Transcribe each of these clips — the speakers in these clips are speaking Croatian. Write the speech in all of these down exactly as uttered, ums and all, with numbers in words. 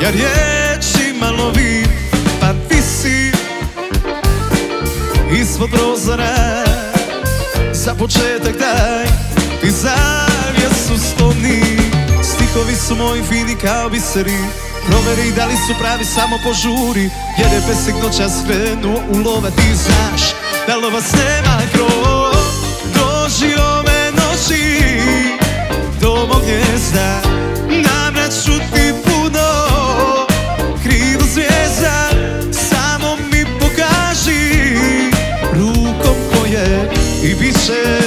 ja riječima lovim, pa visim ispod prozora. Za početak daj ti zavjesu skloni, stihovi su moji fini kao biseri. Proveri da li su pravi, samo požuri, jer je pesek noćas krenuo u lova. Ti znaš da lovac nema krov, dođi ove noći do mog gnjezda. Namrat ću ti puno krivo zvijezda, samo mi pokaži rukom koje i bit će,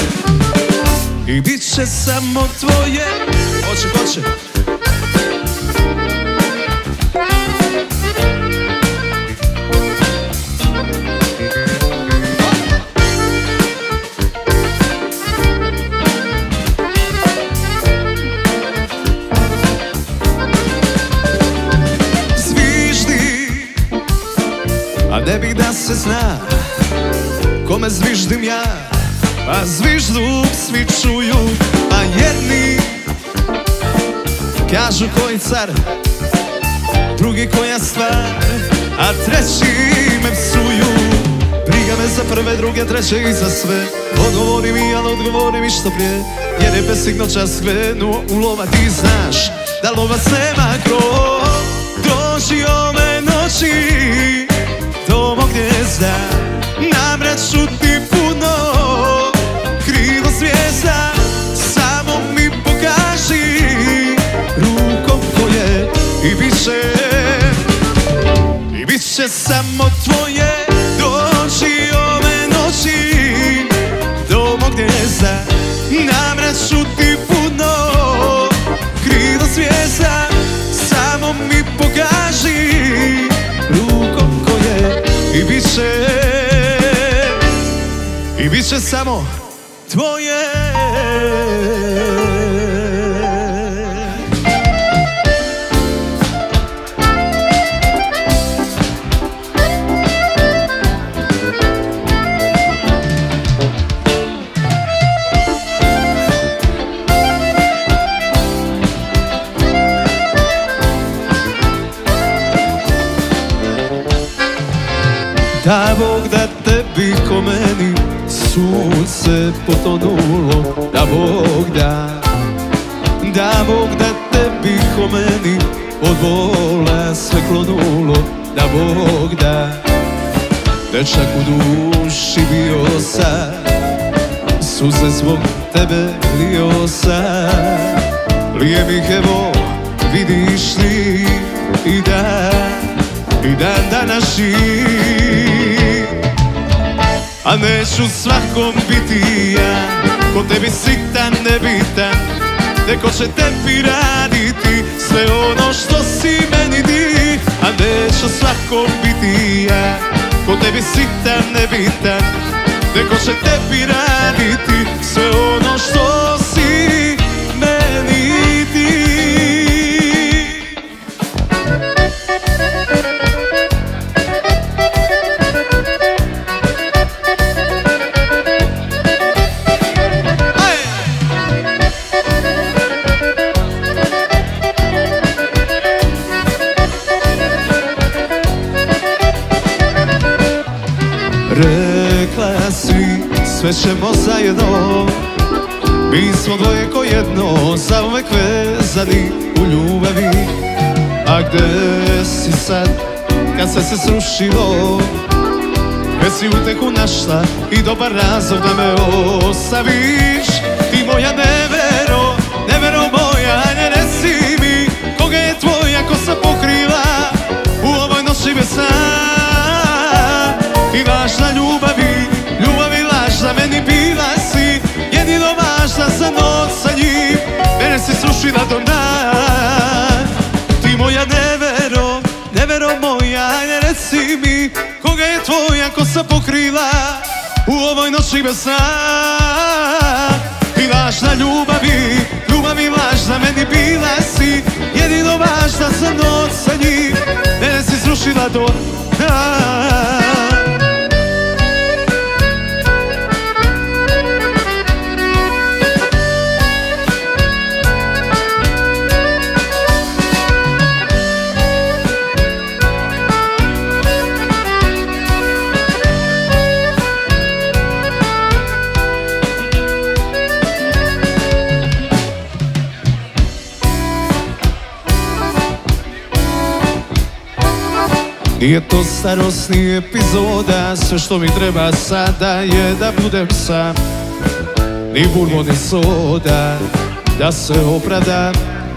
i bit će samo tvoje. Hoće, hoće. Ne bih da se zna kome zviždim ja, a zvižduk svi čuju. Pa jedni kažu koji car, drugi koja stvar, a treći me psuju. Briga me za prve, druge, treće i za sve. Odgovori mi, ali odgovori mi što prije, jer je pesik noćas krenuo u lova. Ti znaš da lovac nema krov, dođi ove noći do mog gnjezda. Namrat ću ti puno krivo zvijezda, samo mi pokaži rukom koje i bit će, i bit će samo tvoje. Dođi ove noći do mog gnjezda. Namrat ću ti puno krivo zvijezda, samo mi pokaži rukom koje i bit će, i bit će samo tvoje. Da Bog da tebi ko meni sunce potonulo, da Bog da, da Bog da tebi ko meni od bola sve klonulo, da Bog da. Dečak u duši bio sam, suze zbog tebe lio sam. Lije mi evo vidiš li i da, i dan danas živ. A neću svakom biti ja, ko tebi sitan nebitan, neko će tebi raditi sve ono što si meni di. A neću svakom biti ja, ko tebi sitan nebitan, neko će tebi raditi sve ono što si meni di. Rekla si sve ćemo zajedno, mi smo dvoje ko jedno, zauvek vezani u ljubavi. A gde si sad kad se se srušilo, već si uteku našla i dobar razlog da me ostaviš. Ti moja nevero, nevero moja, ne reci mi koga je tvoja kosa pokrila u ovoj noći bez sna. I važna ljubavi, ljubavi lažna, meni bila si jedino važna za noć sa njim. Mene si srušila do dna. Ti moja nevero, nevero moja, ne reci mi koga je tvoja kosa pokrila u ovoj noći bez sna. I važna ljubavi, ljubavi lažna, meni bila si jedino važna za noć sa njim. Mene si srušila do dna. Nije to starosni epizoda, sve što mi treba sada je da budem sam. Ni bourbon ni soda, da se opravdam.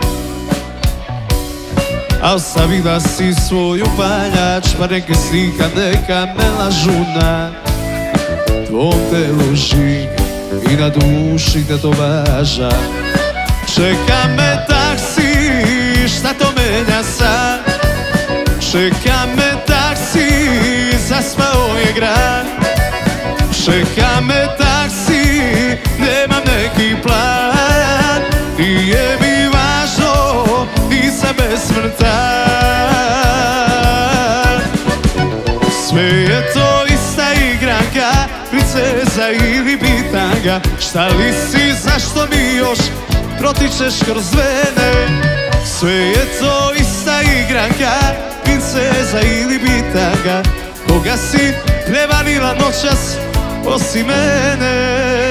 A ostavila si svoju paljač, pa neke slika neka me lažu na tvom telu žig i na duši te to važa. Čeka me taksi, šta to menja sad? Čeka me taksi, zaspao je grad. Čeka me taksi, nemam neki plan. Nije mi važno, nisam besmrtan. Sve je to ista igranka, princeza ili bitanga. Šta li si, zašto mi još protičeš kroz vene? Sve je to ista igranka, princeza ili bitanga. Koga si prevarila noćas osim mene?